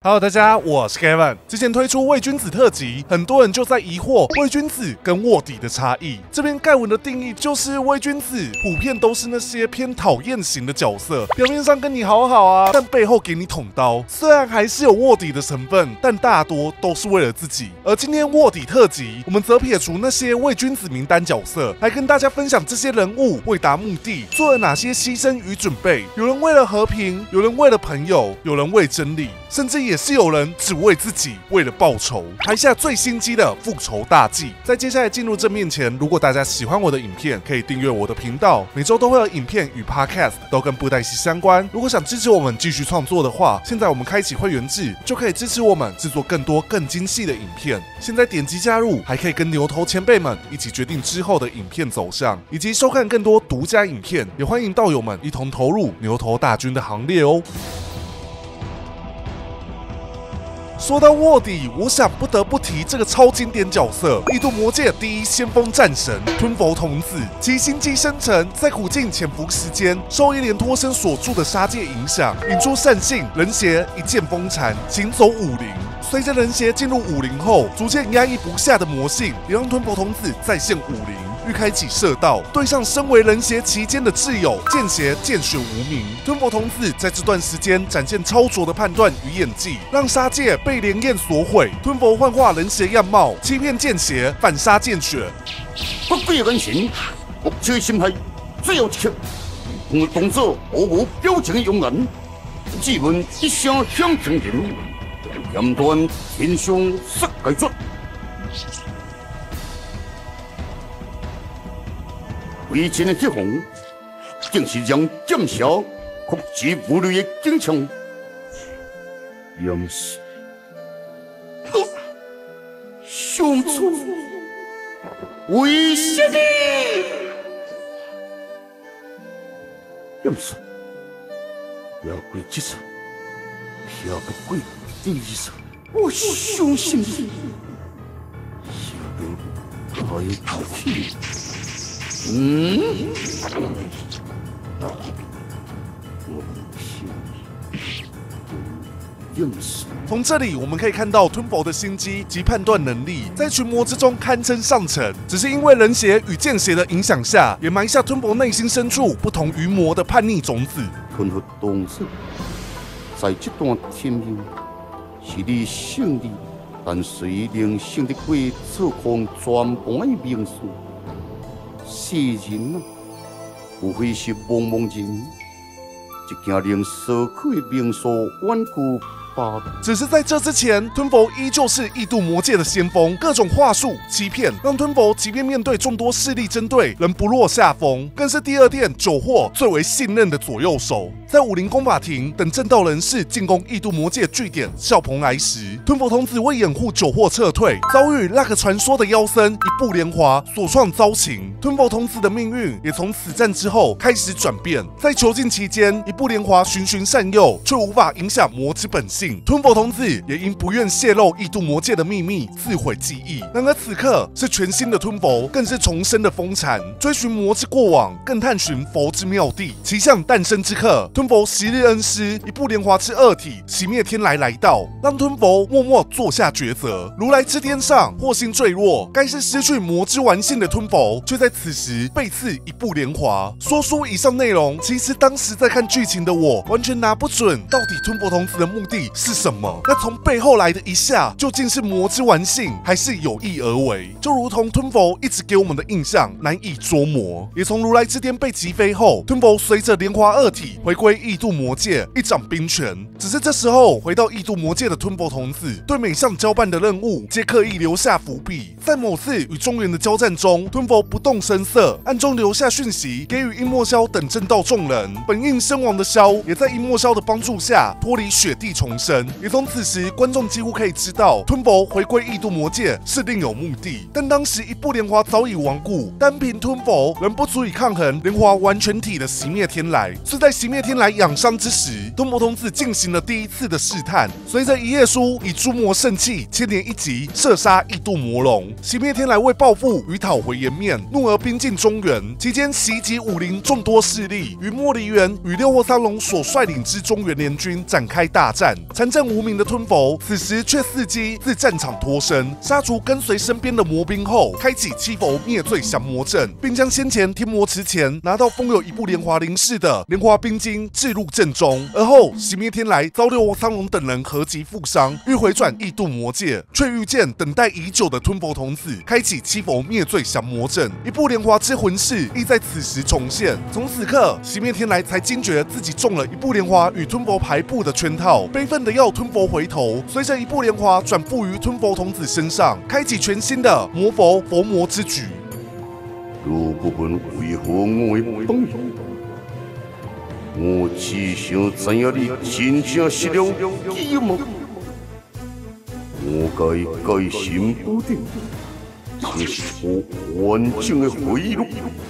Hello， 大家，我是 Kevin。之前推出伪君子特辑，很多人就在疑惑伪君子跟卧底的差异。这边盖文的定义就是伪君子普遍都是那些偏讨厌型的角色，表面上跟你好好啊，但背后给你捅刀。虽然还是有卧底的成分，但大多都是为了自己。而今天卧底特辑，我们则撇除那些伪君子名单角色，来跟大家分享这些人物为达目的做了哪些牺牲与准备。有人为了和平，有人为了朋友，有人为真理，甚至也是有人只为自己，为了报仇，拍下最心机的复仇大计。在接下来进入正面前，如果大家喜欢我的影片，可以订阅我的频道，每周都会有影片与 podcast 都跟布袋戏相关。如果想支持我们继续创作的话，现在我们开启会员制，就可以支持我们制作更多更精细的影片。现在点击加入，还可以跟牛头前辈们一起决定之后的影片走向，以及收看更多独家影片。也欢迎道友们一同投入牛头大军的行列哦。说到卧底，我想不得不提这个超经典角色——异度魔界第一先锋战神吞佛童子。其心机深沉，在苦境潜伏时间，受一连脱身所铸的杀戒影响，引出善性人邪一剑封禅，行走武林。随着人邪进入武林后，逐渐压抑不下的魔性，也让吞佛童子再现武林。欲开启射道，对上身为人邪期间的挚友剑邪见血无名。吞佛童子在这段时间展现超卓的判断与演技，让杀戒被连焰所毁。吞佛幻化人邪样貌，欺骗剑邪，反杀剑血。 不贵人情，目切心系，只有一刻。我动作毫无表情的勇敢，只闻一声响平平，言断天上失解决。为前的激红，竟是让剑侠酷之无虑的警枪，杨氏相处为什么？杨氏要过这次，要不过第一次，我相信你，要不还逃去。 从这里我们可以看到吞佛的心机及判断能力，在群魔之中堪称上乘。只是因为人邪与剑邪的影响下，也埋下吞佛内心深处不同于魔的叛逆种子。 吞佛童子在这段天命是你胜利，但随灵性的鬼操控全盘的命数。世人啊，无非是茫茫人，一件令所苦的命数顽固罢了。 只是在这之前，吞佛依旧是异度魔界的先锋，各种话术欺骗，让吞佛即便面对众多势力针对，仍不落下风，更是第二殿九惑最为信任的左右手。在武林公法庭等正道人士进攻异度魔界据点笑蓬莱时，吞佛童子为掩护九惑撤退，遭遇那个传说的妖僧一步莲华所创遭情。吞佛童子的命运也从此战之后开始转变。在囚禁期间，一步莲华循循善诱，却无法影响魔之本性。吞佛童子也因不愿泄露异度魔界的秘密，自毁记忆。然而此刻是全新的吞佛，更是重生的风禅，追寻魔之过往，更探寻佛之妙地。其象诞生之刻，吞佛昔日恩师一步莲华之二体熄灭天来来到，让吞佛默默做下抉择。如来之天上，祸星坠落，该是失去魔之玩性的吞佛，却在此时被赐一步莲华。说书以上内容，其实当时在看剧情的我，完全拿不准到底吞佛童子的目的是什么。那从背后来的一下，究竟是魔之玩性，还是有意而为？就如同吞佛一直给我们的印象难以捉摸。也从如来之巅被击飞后，吞佛随着莲华二体回归异度魔界，一掌冰拳。只是这时候回到异度魔界的吞佛童子，对每项交办的任务皆刻意留下伏笔。在某次与中原的交战中，吞佛不动声色，暗中留下讯息给予殷莫萧等正道众人。本应身亡的萧，也在殷莫萧的帮助下脱离雪地重生。也从此时，观众几乎可以知道吞佛回归异度魔界是另有目的。但当时一步莲华早已亡故，单凭吞佛仍不足以抗衡莲华完全体的熄灭天来。是在熄灭天天来养伤之时，吞魔童子进行了第一次的试探。随着一页书以诛魔圣器千年一级射杀异度魔龙，熄灭天来为报复与讨回颜面，怒而兵进中原，期间袭击武林众多势力，与莫离元与六祸苍龙所率领之中原联军展开大战。残阵无名的吞佛此时却伺机自战场脱身，杀除跟随身边的魔兵后，开启七佛灭罪降魔阵，并将先前天魔池前拿到封有一部莲华灵士的莲华冰晶置入阵中。而后熄灭天来遭六祸苍龙等人合击负伤，欲回转异度魔界，却遇见等待已久的吞佛童子，开启七佛灭罪降魔阵。一部莲华之魂式亦在此时重现。从此刻，熄灭天来才惊觉自己中了一部莲华与吞佛排布的圈套，悲愤的要吞佛回头。随着一部莲华转附于吞佛童子身上，开启全新的魔佛佛魔之举。 如不问为何我会帮你？我只想知影你真正失了计谋。我该心不定，这是我完整的回忆录。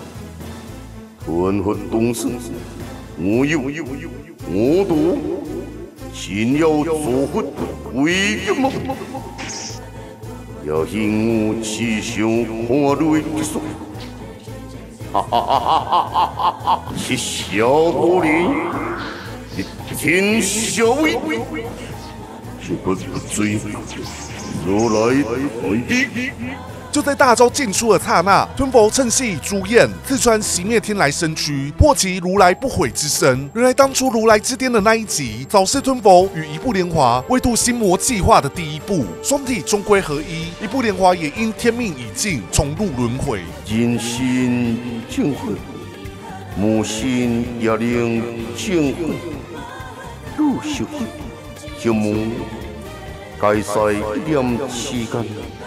吞佛东升，我有我夺，真要做佛为什么？也是我只想看你的结束。哈哈哈哈哈哈！是小狐狸，你真小威，就不追，如来回避。 就在大招尽出的刹那，吞佛趁隙朱焰刺穿熄灭天来身躯，破其如来不悔之身。原来当初如来之巅的那一集，早是吞佛与一部莲华为渡心魔计划的第一步，双体终归合一。一部莲华也因天命已尽，重入轮回。 人心正悔，魔心也令正悔。入修修魔，该使一点时间。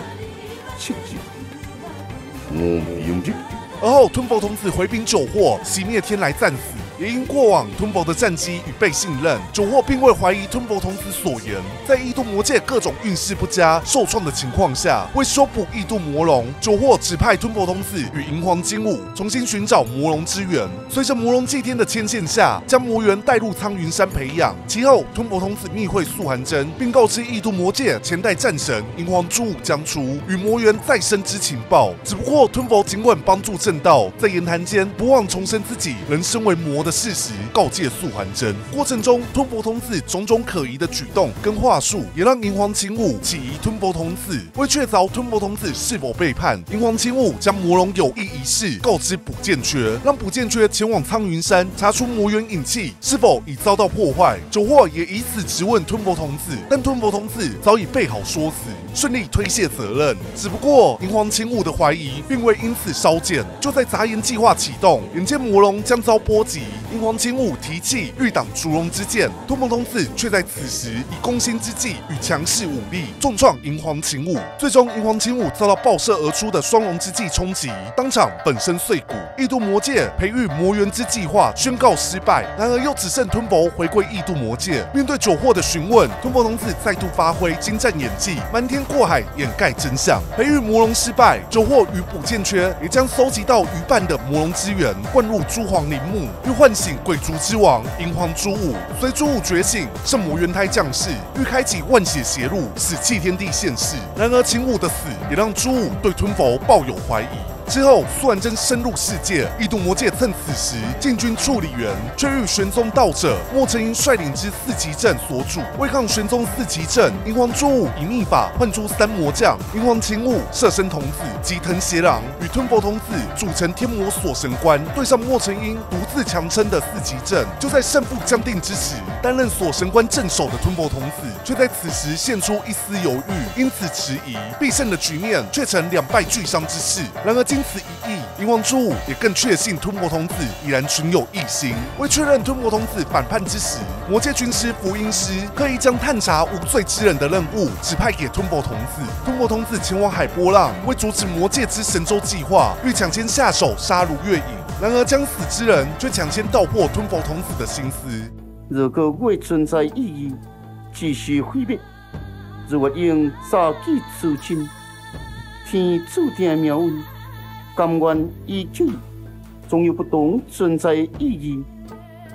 我明日。 而后吞佛童子回禀九祸，熄灭天来战死。也因过往吞佛的战绩与被信任，九祸并未怀疑吞佛童子所言。在异度魔界各种运势不佳、受创的情况下，为修补异度魔龙，九祸指派吞佛童子与银皇精武重新寻找魔龙之源。随着魔龙祭天的牵线下，将魔猿带入苍云山培养。其后，吞佛童子密会素还真，并告知异度魔界前代战神银皇朱武将出与魔猿再生之情报。只不过吞佛尽管帮助正道，在言谈间不忘重申自己仍身为魔的事实，告诫素还真。过程中，吞佛童子种种可疑的举动跟话术，也让银皇勤武起疑吞佛童子。为确凿吞佛童子是否背叛，银皇勤武将魔龙有意一事告知卜剑缺，让卜剑缺前往苍云山查出魔猿隐器是否已遭到破坏。九祸也以此质问吞佛童子，但吞佛童子早已备好说辞，顺利推卸责任。只不过银皇勤武的怀疑并未因此稍减。就在杂言计划启动，眼见魔龙将遭波及，银皇勤武提气欲挡烛龙之剑，吞佛童子却在此时以攻心之计与强势武力重创银皇勤武，最终银皇勤武遭到爆射而出的双龙之计冲击，当场粉身碎骨。异度魔界培育魔猿之计划宣告失败，然而又只剩吞佛回归异度魔界。面对九祸的询问，吞佛童子再度发挥精湛演技，瞒天过海掩盖真相。培育魔龙失败，九祸与卜剑缺也将搜集到余半的魔龙之源灌入诸皇陵墓，欲唤醒鬼族之王银皇朱武。随朱武觉醒，圣魔元胎降世，欲开启万血邪路，使弃天地现世。然而秦武的死也让朱武对吞佛抱有怀疑。之后，苏完真深入世界，异度魔界趁此时进军处理园，却遇玄宗道者莫成英率领之四级阵所阻。为抗玄宗四级阵，银皇朱武以秘法唤出三魔将，银皇勤武、摄生童子及藤邪郎与吞佛童子组成天魔锁神关，对上莫成英独自强撑的四级阵。就在胜负将定之时，担任锁神关镇守的吞佛童子却在此时现出一丝犹豫，因此迟疑，必胜的局面却成两败俱伤之势。然而经此一役，银皇朱武也更确信吞佛童子已然群有异心。为确认吞佛童子反叛之时，魔界军师福音师刻意将探查无罪之人的任务指派给吞佛童子。吞佛童子前往海波浪，为阻止魔界之神州计划，欲抢先下手杀如月影。然而将死之人却抢先道破吞佛童子的心思。 如果我存在意义，只需毁灭。如我应早记此情，天注定命运。甘愿依旧，总有不懂存在意义。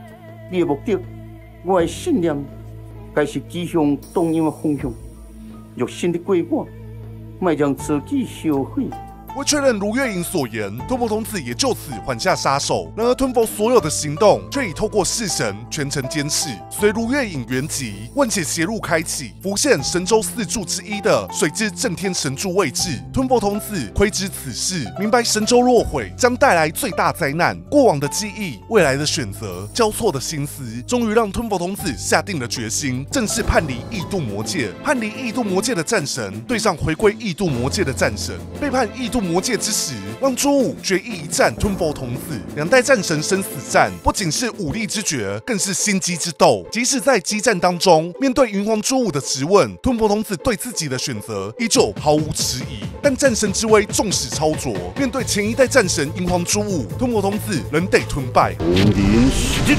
你的目的，我的信念，该是指向同样的方向。若信得过我，莫让自己后悔。 为确认如月影所言，吞佛童子也就此缓下杀手。然而吞佛所有的行动却已透过式神全程监视。随如月影原籍，问且邪路开启，浮现神州四柱之一的水之正天神柱位置。吞佛童子窥知此事，明白神州若毁将带来最大灾难。过往的记忆，未来的选择，交错的心思，终于让吞佛童子下定了决心，正式叛离异度魔界。叛离异度魔界的战神对上回归异度魔界的战神，背叛异度魔界之时，让朱武决意一战吞佛童子。两代战神生死战，不仅是武力之决，更是心机之斗。即使在激战当中，面对云皇朱武的质问，吞佛童子对自己的选择依旧毫无迟疑。但战神之威纵使超卓，面对前一代战神银皇朱武，吞佛童子仍得吞败。 红莲石。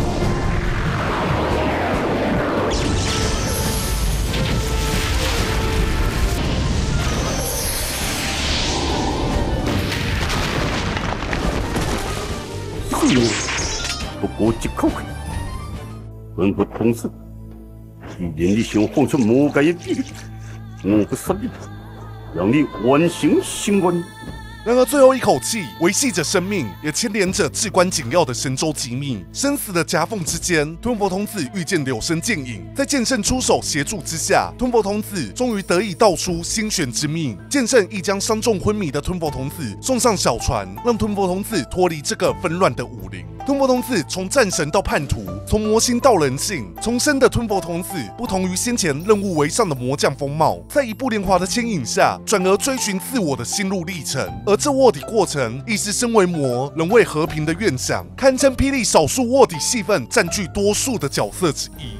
不过一口气，吞佛童子，既然你想放出魔界的秘密，我不杀你，让你完成心愿。 然而最后一口气维系着生命，也牵连着至关紧要的神州机密。生死的夹缝之间，吞佛童子遇见柳生剑影，在剑圣出手协助之下，吞佛童子终于得以道出心玄之秘。剑圣亦将伤重昏迷的吞佛童子送上小船，让吞佛童子脱离这个纷乱的武林。吞佛童子从战神到叛徒，从魔星到人性，重生的吞佛童子不同于先前任务为上的魔将风貌，在一步莲华的牵引下，转而追寻自我的心路历程。而这卧底过程，亦是身为魔仍为和平的愿想，堪称霹雳少数卧底戏份占据多数的角色之一。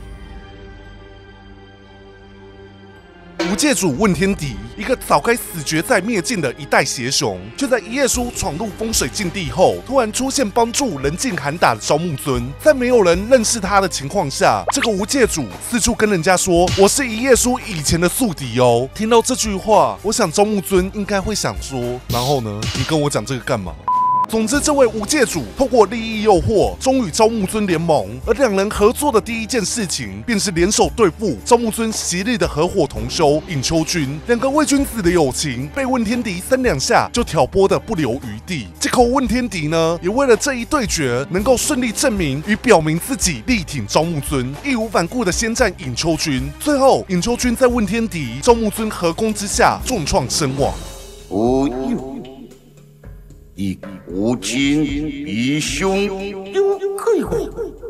无界主问天敌，一个早该死绝在灭境的一代邪雄，却在一页书闯入风水禁地后，突然出现帮助人尽喊打的招木尊。在没有人认识他的情况下，这个无界主四处跟人家说：“我是一页书以前的宿敌哦。”听到这句话，我想招木尊应该会想说：“然后呢？你跟我讲这个干嘛？”总之，这位无界主透过利益诱惑，终与招木尊联盟。而两人合作的第一件事情，便是联手对付招木尊昔日的合伙同修尹秋君。两个伪君子的友情，被问天敌三两下就挑拨得不留余地。这口问天敌呢，也为了这一对决能够顺利证明与表明自己力挺招木尊，义无反顾的先战尹秋君。最后，尹秋君在问天敌、招木尊合攻之下重创身亡。 哦哟。以古今以兄有可悔。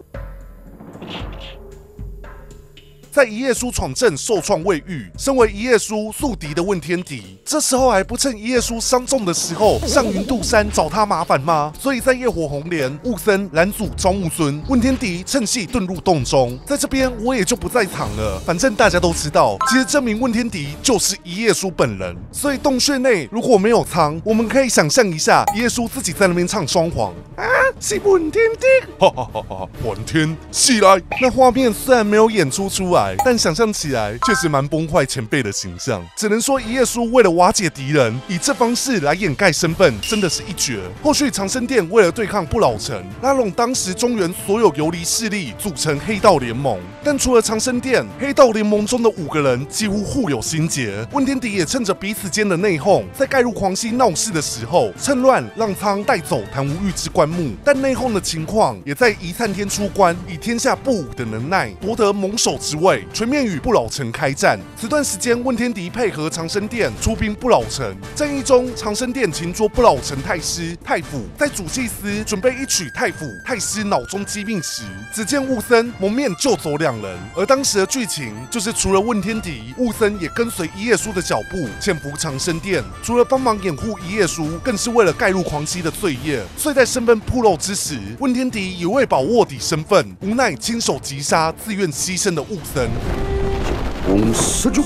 在一页书闯阵受创未愈，身为一页书宿敌的问天敌，这时候还不趁一页书伤重的时候上云渡山找他麻烦吗？所以在夜火红莲、雾森拦阻招木尊，问天敌趁隙遁入洞中。在这边我也就不再藏了，反正大家都知道，其实这名问天敌就是一页书本人。所以洞穴内如果没有仓，我们可以想象一下，一页书自己在那边唱双簧啊，是问天敌，哈哈哈哈，问天起来。那画面虽然没有演出出来，但想象起来确实蛮崩坏前辈的形象。只能说一页书为了瓦解敌人，以这方式来掩盖身份，真的是一绝。后续长生殿为了对抗不老城，拉拢当时中原所有游离势力，组成黑道联盟。但除了长生殿，黑道联盟中的5个人几乎互有心结。问天敌也趁着彼此间的内讧，在盖入狂熙闹事的时候，趁乱让仓带走谭无欲之棺木。但内讧的情况也在一灿天出关，以天下不武的能耐夺得盟首之位，全面与不老城开战。此段时间，问天敌配合长生殿出兵不老城。战役中，长生殿擒捉不老城太师、太傅，在主祭司准备一取太傅、太师脑中机命时，只见雾森蒙面救走2人。而当时的剧情就是，除了问天敌，雾森也跟随一页书的脚步潜伏长生殿，除了帮忙掩护一页书，更是为了盖入狂熙的罪业。所以在身份暴露之时，问天敌也为保卧底身份，无奈亲手击杀自愿牺牲的雾森。 我死就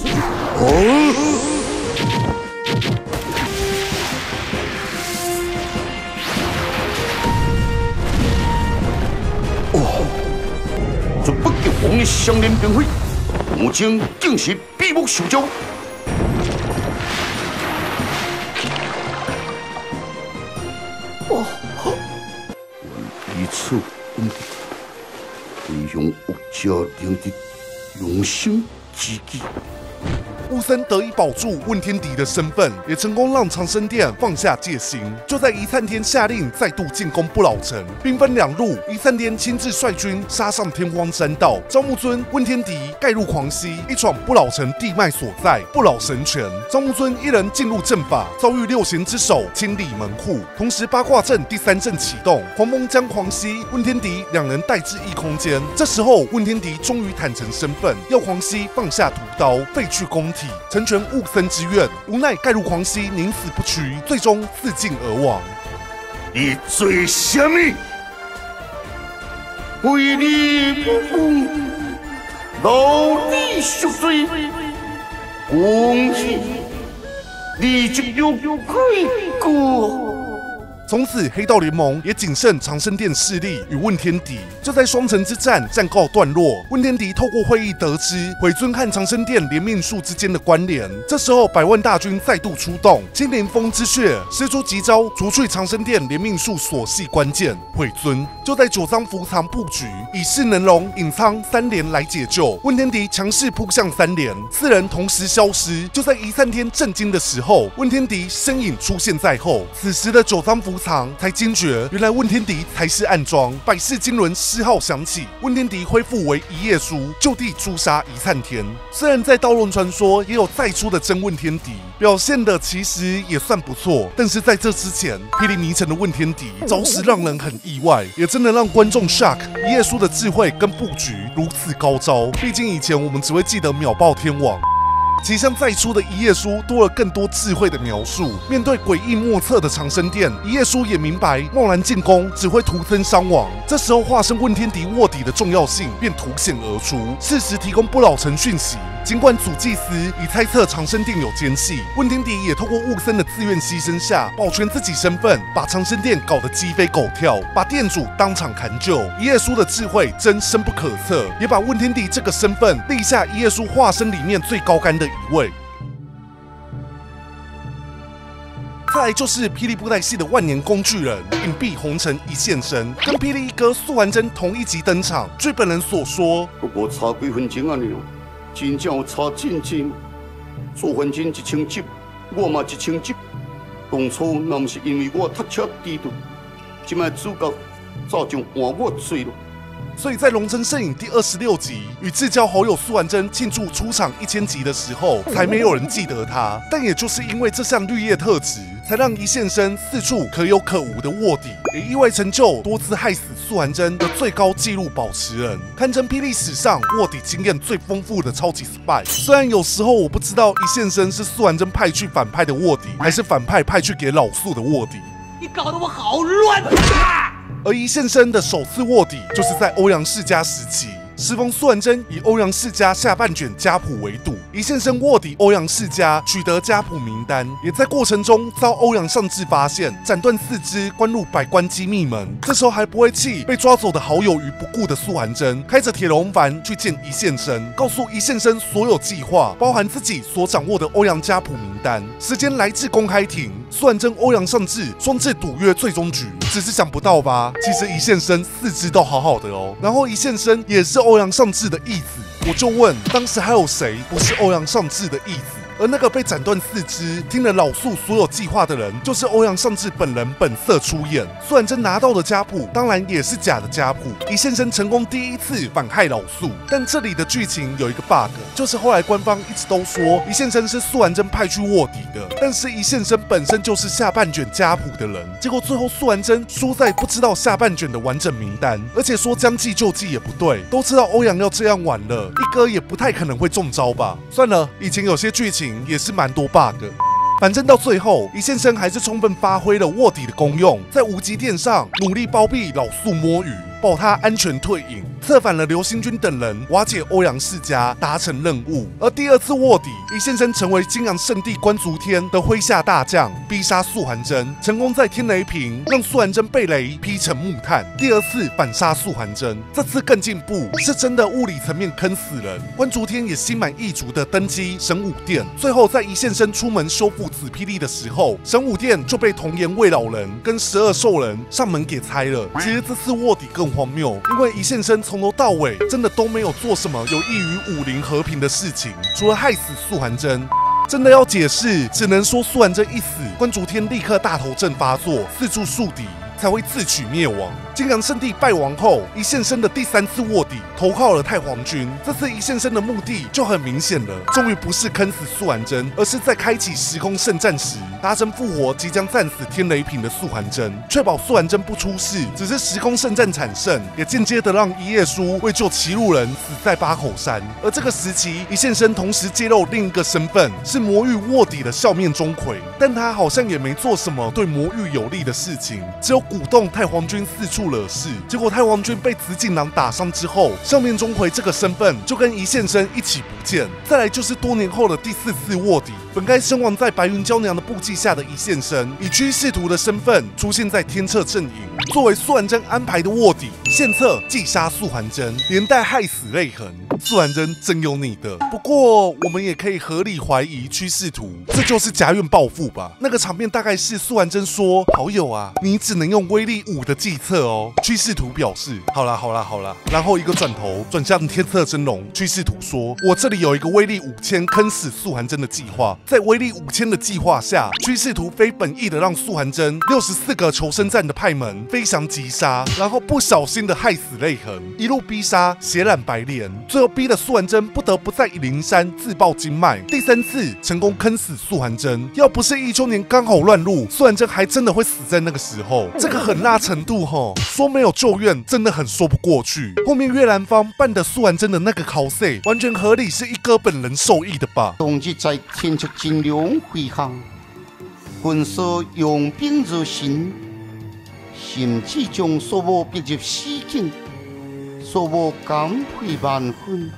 这北极王的相连兵会，目前竟是闭目受招。彼此攻敌， 飞向恶者领的永生之机。 乌森得以保住问天敌的身份，也成功让长生殿放下戒心。就在一灿天下令再度进攻不老城，兵分两路，一灿天亲自率军杀上天荒山道，招木尊、问天敌盖入狂溪，一闯不老城地脉所在不老神泉。招木尊一人进入阵法，遭遇六贤之手清理门户，同时八卦阵第3阵启动，黄蒙将狂溪、问天敌两人带至异空间。这时候，问天敌终于坦诚身份，要狂溪放下屠刀，废去宫体，成全雾森之愿。无奈盖入狂溪宁死不屈，最终自尽而亡。 你做什么？为你不服，老你赎罪，恭喜你就有悔过。 从此，黑道联盟也仅剩长生殿势力与问天敌。就在双城之战暂告段落，问天敌透过会议得知毁尊和长生殿连命术之间的关联。这时候，百万大军再度出动，青莲峰之血施出急招，除去长生殿连命术所系关键毁尊。就在九仓伏藏布局，以势能容、隐仓3连来解救。问天敌强势扑向3连，4人同时消失。就在一灿天震惊的时候，问天敌身影出现在后。此时的九仓伏藏才惊觉，原来问天敌才是暗桩。百世金轮诗号响起，问天敌恢复为一页书，就地诛杀一灿天。虽然在刀轮传说也有再出的真问天敌，表现的其实也算不错，但是在这之前，霹雳迷城的问天敌着实让人很意外，也真的让观众 shock。一页书的智慧跟布局如此高招，毕竟以前我们只会记得秒爆天王。其像再出的一页书多了更多智慧的描述。面对诡异莫测的长生殿，一页书也明白贸然进攻只会徒增伤亡。这时候化身问天敌卧底的重要性便凸显而出，适时提供不老城讯息。尽管主祭司已猜测长生殿有奸细，问天敌也透过雾森的自愿牺牲下保全自己身份，把长生殿搞得鸡飞狗跳，把店主当场砍救。一页书的智慧真深不可测，也把问天敌这个身份立下一页书化身里面最高竿的一位。再来就是霹雳布袋戏的万年工具人隐蔽红尘一现身，跟霹雳一哥素还真同一集登场。据本人所说， 我差几分钟啊你，真正有差真真。素还真1000集，我嘛1000集。当初若不是因为我读册低度，今摆主角早就换我做了。 所以在龙城摄影第26集与至交好友素还真庆祝出场1000集的时候，才没有人记得他。但也就是因为这项绿叶特质，才让一现身四处可有可无的卧底，也意外成就多次害死素还真的最高纪录保持人，堪称霹雳史上卧底经验最丰富的超级 spy。虽然有时候我不知道一现身是素还真派去反派的卧底，还是反派派去给老素的卧底。 你搞得我好乱啊！ 而一现身的首次卧底，就是在欧阳世家时期。时逢素还真以欧阳世家下半卷家谱为赌，一现身卧底欧阳世家，取得家谱名单，也在过程中遭欧阳尚志发现，斩断4肢，关入百官机密门。这时候还不会气被抓走的好友于不顾的素还真，开着铁龙帆去见一现身，告诉一现身所有计划，包含自己所掌握的欧阳家谱名单，时间来至公开庭。素还真、欧阳尚志双至赌约最终局，只是想不到吧？其实一现身4肢都好好的哦，然后一现身也是欧阳尚志的义子。我就问，当时还有谁不是欧阳尚志的义子？而那个被斩断4肢、听了老素所有计划的人，就是欧阳尚志本人本色出演。素还真拿到的家谱，当然也是假的家谱。一现身成功第1次反害老素，但这里的剧情有一个 bug， 就是后来官方一直都说一现身是素还真派去卧底的，但是一现身本身就是下半卷家谱的人。结果最后素还真输在不知道下半卷的完整名单，而且说将计就计也不对，都知道欧阳要这样玩了，一哥也不太可能会中招吧？算了，以前有些剧情也是蛮多 bug。反正到最后，一现身还是充分发挥了卧底的功用，在无极殿上努力包庇老素摸鱼，保他安全退隐，策反了刘兴军等人，瓦解欧阳世家，达成任务。而第2次卧底，一现身成为金阳圣地关足天的麾下大将，逼杀素还真，成功在天雷坪让素还真被雷劈成木炭。第2次反杀素还真，这次更进步，是真的物理层面坑死人。关足天也心满意足的登基神武殿，最后在一现身出门修复紫霹雳的时候，神武殿就被童颜魏老人跟12兽人上门给拆了。其实这次卧底更更荒谬，因为一线生从头到尾真的都没有做什么有益于武林和平的事情，除了害死素还真。真的要解释，只能说素还真一死，关竹天立刻大头阵发作，四处树敌，才会自取灭亡。金阳圣地败亡后，一线生的第3次卧底投靠了太皇军。这次一线生的目的就很明显了，终于不是坑死素还真，而是在开启时空圣战时，达成复活即将战死天雷品的素还真，确保素还真不出事。只是时空圣战产胜，也间接的让一页书为救歧路人死在八口山。而这个时期，一线生同时揭露另一个身份，是魔域卧底的笑面钟馗，但他好像也没做什么对魔域有利的事情，只有鼓动太皇军四处惹事。结果太皇军被紫锦囊打伤之后，笑面钟馗这个身份就跟一线生一起不见。再来就是多年后的第4次卧底，本该身亡在白云娇娘的部记下的一线生，以居士图的身份出现在天策阵营，作为素还真安排的卧底，献策击杀素还真，连带害死泪痕。素还真真有你的。不过我们也可以合理怀疑趋势图，这就是家院报复吧？那个场面大概是素还真说：“好友啊，你只能用威力5的计策哦。”趋势图表示：“好啦，然后一个转头转向天策真龙，趋势图说：“我这里有一个威力5000坑死素还真的计划。”在威力5000的计划下，趋势图非本意的让素还真64个求生战的派门飞翔击杀，然后不小心的害死泪痕，一路逼杀，血染白莲，最后逼得素还真不得不在灵山自爆经脉，第3次成功坑死素还真。要不是一周年刚好乱入，素还真还真的会死在那个时候。这个狠辣程度说没有救援真的很说不过去。后面岳兰芳办的素还真的那个 cos 完全合理，是一哥本人授意的吧？ 当日在天策真龙飞航，军师用兵入神，甚至将所有逼入死境，所有感佩万分。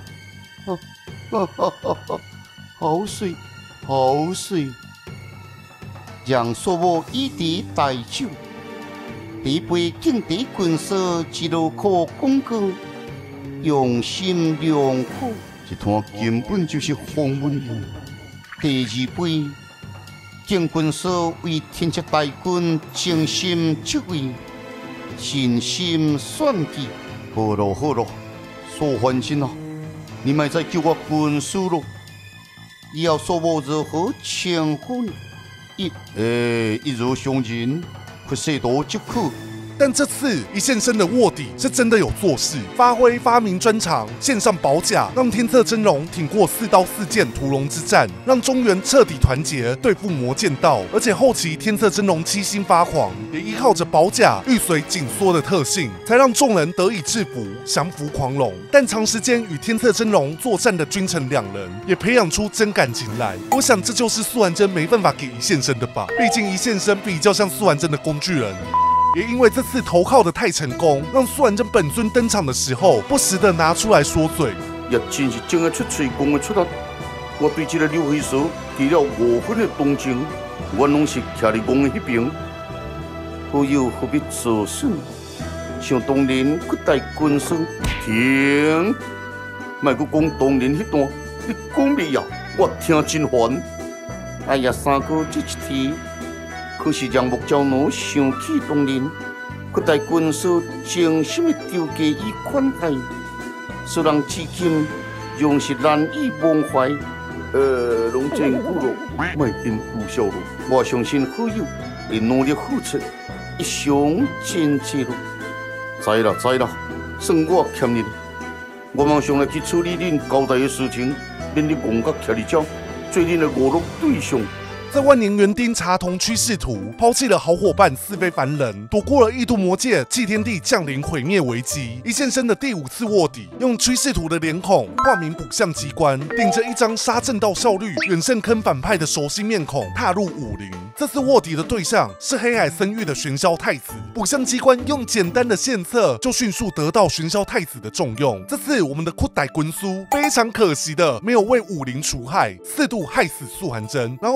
好水，好水，让所有以敌代酒，第杯敬敌军师一路可广告，用心良苦，一摊根本就是荒文。第2杯，敬军师为天策大军精心职位，信心选举。好咯，素还真啊！你莫再叫我军师咯，以后所有如何称呼你？一如常人，不涉多即可。 但这次一线生的卧底是真的有做事，发挥发明专长，献上宝甲，让天策真龙挺过4刀4剑屠龙之战，让中原彻底团结对付魔剑道。而且后期天策真龙七星发狂，也依靠着宝甲玉髓紧缩的特性，才让众人得以制服降服狂龙。但长时间与天策真龙作战的君臣2人，也培养出真感情来。我想这就是素还真没办法给一线生的吧，毕竟一线生比较像素还真的工具人。也因为这次投靠的太成功，让素还真本尊登场的时候，不时的拿出来说嘴。 也真是正得出嘴，讲得出来。我对这个刘黑叔提了5分的同情，我拢是徛伫公的那边。好友何必自损？像当年去带军师，停！莫阁讲当年迄段，你讲未要，我听真烦。哎呀，三哥这一天。可是让木胶奴想起当年，去带军师精心的调价与款待，使人至今仍是难以忘怀。拢真久咯，莫因故笑咯。我相信好友会努力付出，一生坚持咯。知啦，算我欠你。我马上来去处理恁交代的事情，免你戆甲徛伫遮，做恁的娱乐对象。 在万年园丁查同趋势图，抛弃了好伙伴四非凡人，躲过了异度魔界祭天地降临毁灭危机。一线生的第5次卧底，用趋势图的脸孔化名卜相机关，顶着一张杀正道效率远胜坑反派的熟悉面孔，踏入武林。这次卧底的对象是黑海森域的玄霄太子。卜相机关用简单的献策，就迅速得到玄霄太子的重用。这次我们的库代军苏非常可惜的没有为武林除害，4度害死素还真，然后就以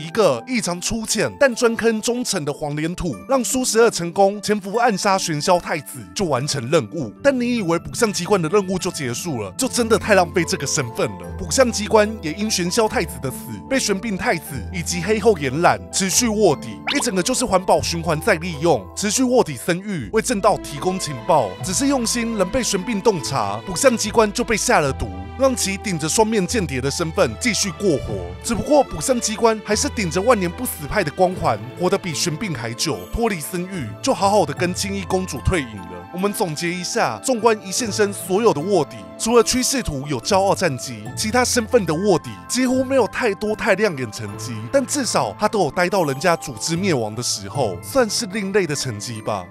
一个异常粗浅但专坑忠诚的黄连土，让苏12成功潜伏暗杀玄霄太子，就完成任务。但你以为卜相机关的任务就结束了，就真的太浪费这个身份了。卜相机关也因玄霄太子的死，被玄彬太子以及黑后延揽持续卧底，一整个就是环保循环再利用，持续卧底森玉，为正道提供情报。只是用心仍被玄彬洞察，卜相机关就被下了毒，让其顶着双面间谍的身份继续过活。只不过卜相机关还是顶着万年不死派的光环，活得比玄彬还久，脱离森玉，就好好的跟青衣公主退隐了。我们总结一下，纵观一线生所有的卧底，除了趋势图有骄傲战绩，其他身份的卧底几乎没有太多太亮眼成绩，但至少他都有待到人家组织灭亡的时候，算是另类的成绩吧。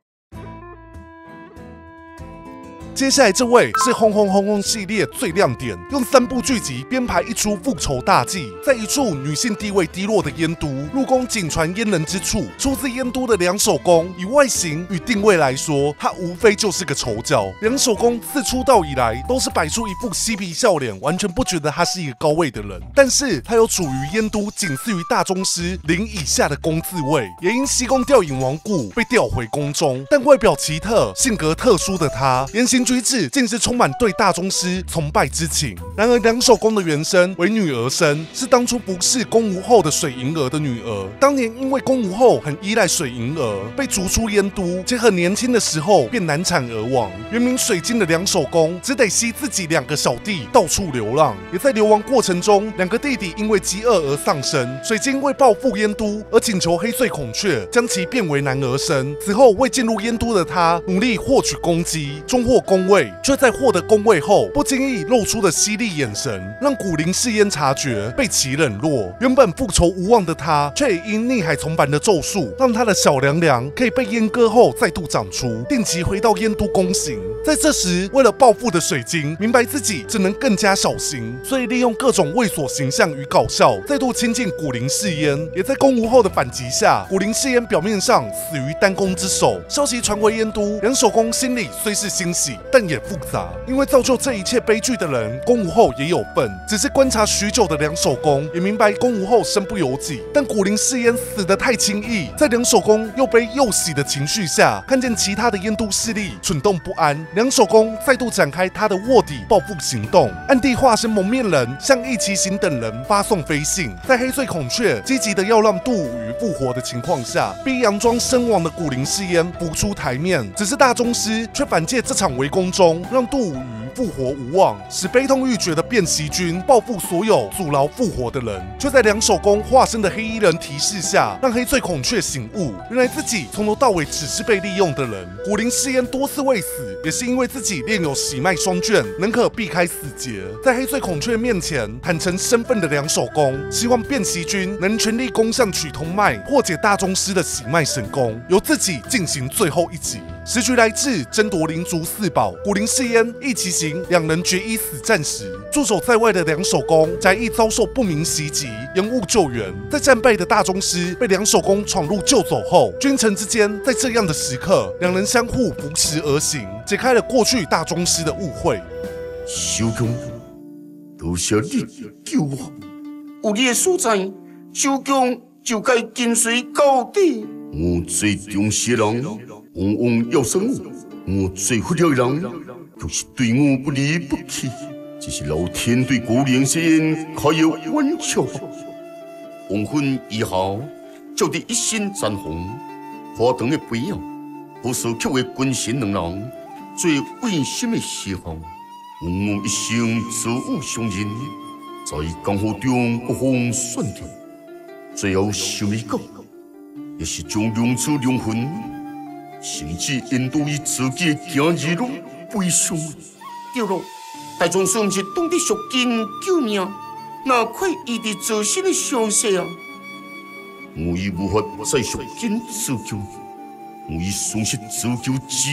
接下来这位是轰轰轰轰系列最亮点，用3部剧集编排一出复仇大计，在一处女性地位低落的燕都，入宫仅传阉人之处，出自燕都的两手宫，以外形与定位来说，他无非就是个丑角。两手宫自出道以来都是摆出一副嬉皮笑脸，完全不觉得他是一个高位的人，但是他有处于燕都仅次于大宗师0以下的宫字位，也因西宫调引亡故被调回宫中。但外表奇特、性格特殊的他，言行举止竟是充满对大宗师崇拜之情。然而两手宫的原身为女儿身，是当初服侍宫无后的水银儿的女儿。当年因为宫无后很依赖水银儿，被逐出燕都，且很年轻的时候便难产而亡。原名水晶的两手宫只得吸自己2个小弟到处流浪，也在流亡过程中，2个弟弟因为饥饿而丧生。水晶为报复燕都而请求黑穗孔雀将其变为男儿身。此后未进入燕都的他，努力获取功绩，终获宫位，却在获得宫位后不经意露出的犀利眼神，让古灵世烟察觉，被其冷落。原本复仇无望的他，却也因逆海从版的咒术，让他的小凉凉可以被阉割后再度长出，定期回到燕都宫刑。在这时，为了报复的水晶明白自己只能更加小心，所以利用各种猥琐形象与搞笑，再度亲近古灵世烟。也在宫无后的反击下，古灵世烟表面上死于单宫之手。消息传回燕都，两手宫心里虽是欣喜，但也复杂，因为造就这一切悲剧的人，宫无后也有份。只是观察许久的两手宫也明白宫无后身不由己，但古灵世烟死得太轻易，在两手宫又悲又喜的情绪下，看见其他的燕都势力蠢动不安，两手宫再度展开他的卧底报复行动，暗地化身蒙面人，向易其行等人发送飞信，在黑穗孔雀积极的要让杜武于复活的情况下，逼佯装身亡的古灵世烟浮出台面。只是大宗师却反借这场围攻中，让杜武于复活无望，使悲痛欲绝的卞习君报复所有阻挠复活的人。就在两手宫化身的黑衣人提示下，让黑穗孔雀醒悟，原来自己从头到尾只是被利用的人。古灵世烟多次未死，也是因为自己练有喜脉双卷，能可避开死劫。在黑穗孔雀面前坦诚身份的两手宫，希望卞习君能全力攻向取通脉，破解大宗师的喜脉神功，由自己进行最后一击。时局来至，争夺灵族4宝，古灵世烟、易其行2人决一死战时，驻守在外的两手宫假意遭受不明袭击，延误救援。在战败的大宗师被两手宫闯入救走后，君臣之间在这样的时刻，2人相互扶持而行，解开了过去大宗师的误会。 小公，多谢你救我，有你的所在，小公就该跟随到底。我最重视的人，往往要生我最忽略的人，就是对我不离不弃。只是老天对古灵世烟开有玩笑。黄昏以后，照得一身残红，花灯的背影，不少却为君臣2人最温馨的邂逅。我一生自我相认，在江湖中各方选择，最后想一讲，也是将两处灵魂，甚至引导于自己的行日路背上。对了，大宗师不是懂得赎金救命，哪块伊伫自身的伤势啊？我已无法再赎金自救，我已丧失自救之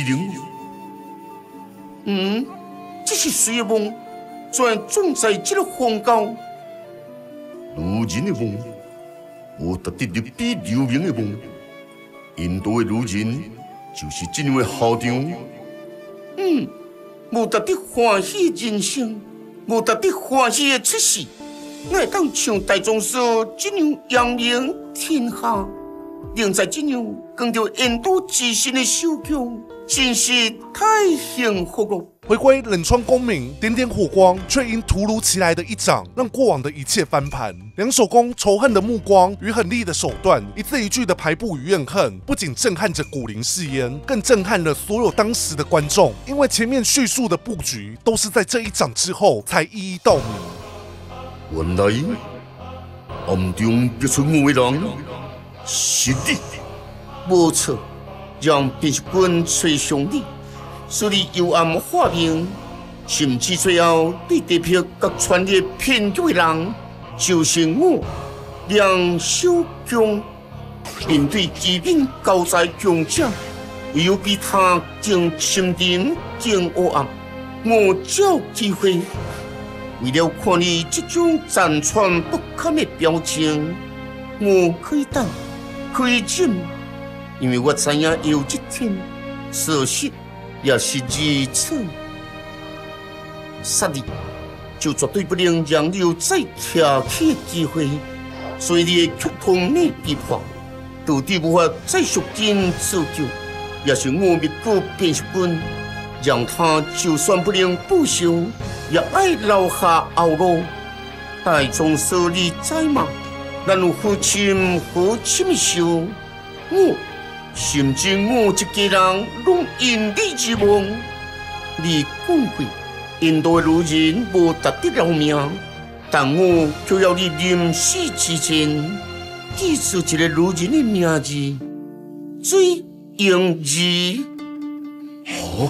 能。这是谁的梦？怎总在这个荒郊？女人的梦，无值得入笔留名的梦。印度的女人就是这样的校长。无值得欢喜人生，无值得欢喜的出世。 哪会当像大宗师这样扬名天下，能在这样跟着印度之神的手中，真是太幸福了。 回归冷窗功名，点点火光，却因突如其来的一掌，让过往的一切翻盘。两手公仇恨的目光与狠厉的手段，一字一句的排布与怨恨，不仅震撼着古灵誓言，更震撼了所有当时的观众。因为前面叙述的布局，都是在这一掌之后才一一道明。 原来暗中逼出我的人是你，无错，让变色棍吹向你。使你幽暗化名，甚至最后对地票甲权力偏激的人，就是我梁小强。面对基本高在强者，唯有比他更心灵更黑暗。我找机会，为了看你这种残喘不堪的表情，我可以等，可以忍，因为我知影有一天，事实。也是如此，杀你就绝对不能让你有再挑起的机会，所以你的曲痛你逼迫，到底无法再赎金自救，也是我灭过变色棍，让他就算不能报仇，也爱留下后路。大宗师你知吗？咱有父亲的仇，我。甚至我一家人拢因你之亡。你讲过，印度的女人无值得留命，但我就要你临死之前记住一个女人的名字——水英儿。哦，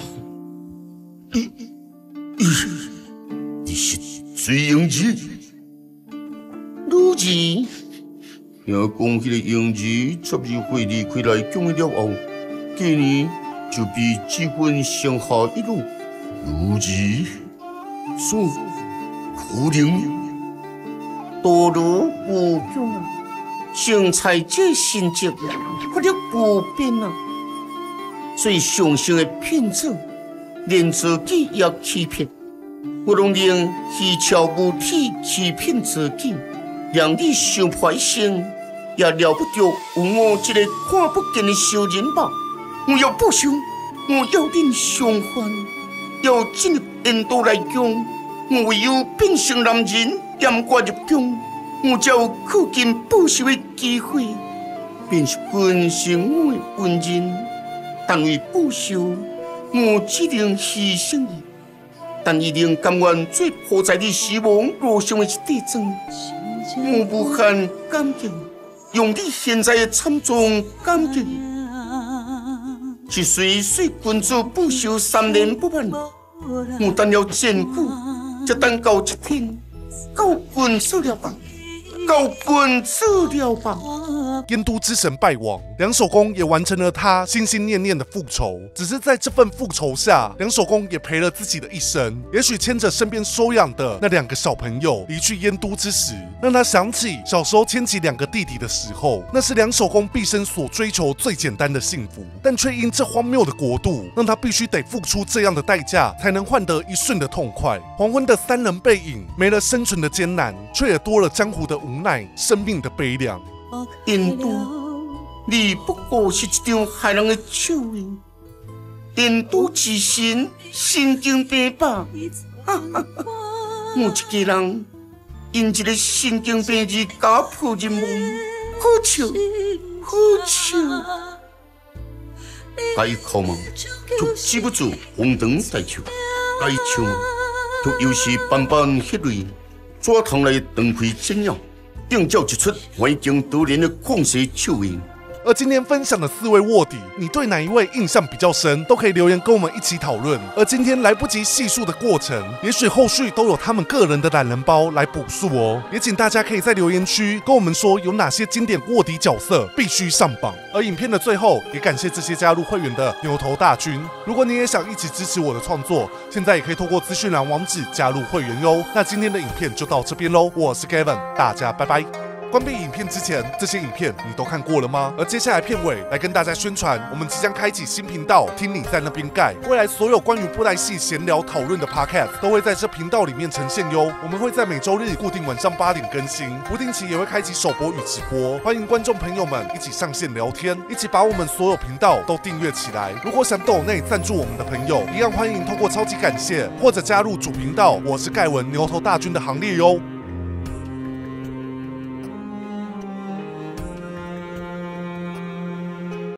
你是水英儿？女儿。听讲，迄个英儿12岁离开来疆了后，今年就被积分升下一路。女儿，说可能多如无疆，生财这心迹，发了不变啊！最上乘的骗子，连自己也欺骗，我拢能虚巧无体欺骗自己，让你受破一生。也了不着有我这个看不见的小人吧！我要报仇，我要恁偿还，要进入印度来疆，我唯有变成男人，严挂入疆，我才有靠近报仇的机会。变色棍是我的恩人，但为报仇，我只能牺牲伊，但伊能甘愿做铺在你死亡路上的一块砖，我无限感激。用你现在的惨状感激你，是随君子不朽3年不满，我等了真久，才等到一天，到君子了吧，到君子了吧。 燕都之神败亡，两手公也完成了他心心念念的复仇。只是在这份复仇下，两手公也赔了自己的一生。也许牵着身边收养的那2个小朋友离去燕都之时，让他想起小时候牵起2个弟弟的时候，那是两手公毕生所追求最简单的幸福，但却因这荒谬的国度，让他必须得付出这样的代价，才能换得一瞬的痛快。黄昏的3人背影，没了生存的艰难，却也多了江湖的无奈，生命的悲凉。 印度，你不过是一张害人的笑话。印度之神神经病吧？我一家人因一个神经病而家破人亡，好笑，好笑。该哭吗？却止不住红灯大笑；该笑吗？却又是斑斑血泪，怎通来断开真眼？映照一出环境多年的旷世笑颜。 而今天分享的4位卧底，你对哪一位印象比较深？都可以留言跟我们一起讨论。而今天来不及细数的过程，也许后续都有他们个人的懒人包来补述哦。也请大家可以在留言区跟我们说有哪些经典卧底角色必须上榜。而影片的最后，也感谢这些加入会员的牛头大军。如果你也想一起支持我的创作，现在也可以透过资讯栏网址加入会员哟。那今天的影片就到这边喽，我是 Gavin， 大家拜拜。 关闭影片之前，这些影片你都看过了吗？而接下来片尾来跟大家宣传，我们即将开启新频道，听你在那边盖。未来所有关于布袋戏闲聊讨论的 podcast 都会在这频道里面呈现哟。我们会在每周日固定晚上8点更新，不定期也会开启首播与直播，欢迎观众朋友们一起上线聊天，一起把我们所有频道都订阅起来。如果想抖内赞助我们的朋友，一样欢迎通过超级感谢或者加入主频道我是盖文牛头大军的行列哟。